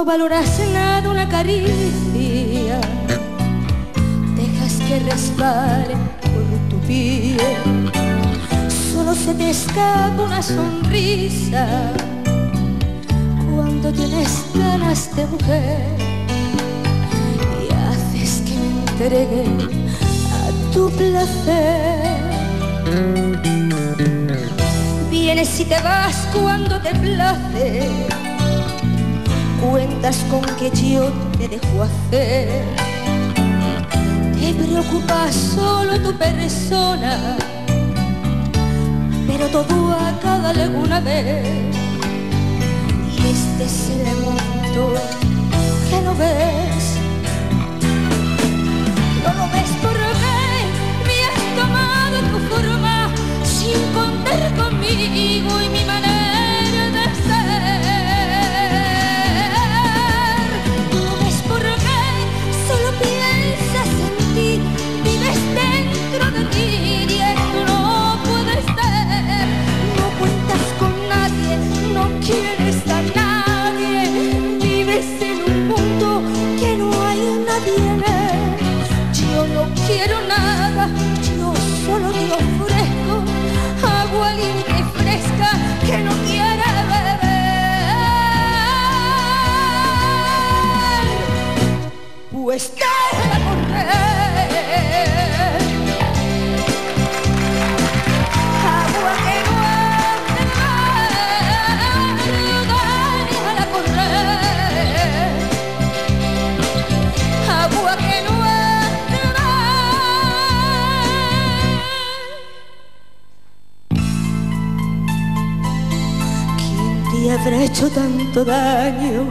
No valoras nada una caricia, dejas que resbale por tu piel. Solo se te escapa una sonrisa cuando tienes ganas de mujer y haces que me entregue a tu placer. Vienes y te vas cuando te place, cuentas con que yo te dejo hacer. Te preocupa solo tu persona, pero todo acaba alguna vez. Y este es el mundo que no ves. No lo ves porque me has tomado tu forma sin contar conmigo y mi manera de ser. No lo ves porque solo piensas en ti, vives dentro de ti y esto no puede ser. No cuentas con nadie, no quieres a nadie, vives en un mundo que no hay nadie en él. Yo no quiero nada, yo solo te ofrezco agua limpia y fresca que no quiere beber. Pues déjala correr, agua que no hace mal, déjala correr, agua que no hace mal. ¿Quién te habrá hecho tanto daño?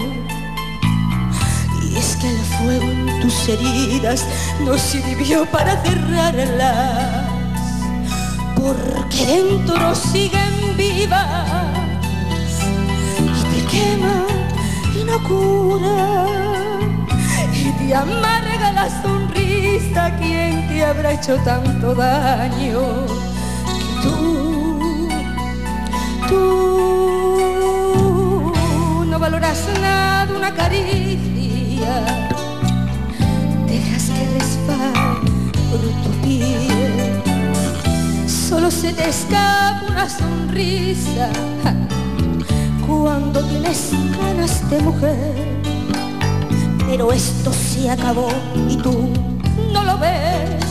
Y es que el fuego en tus heridas no sirvió para cerrarlas, porque dentro siguen vivas y te queman y no curan y te amarga la sonrisa. ¿Quién te habrá hecho tanto daño? Que tú no valoras nada una caricia, dejas que resbale por tu piel. Solo se te escapa una sonrisa cuando tienes ganas de mujer. Pero esto se acabó y tú no lo ves.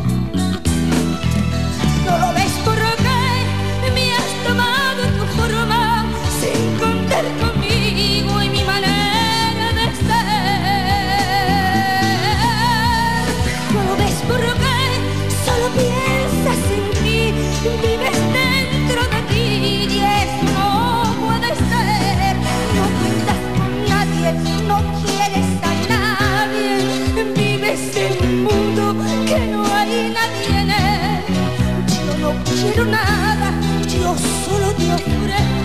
No lo ves porque me has tomado tu forma sin contar conmigo y mi manera de ser. No lo ves porque solo piensas en ti, vives dentro de ti y eso no puede ser. No cuentas con nadie, no quieres a nadie, vives en un mundo que no hay nadie en él. Yo no quiero nada, yo solo te ofrezco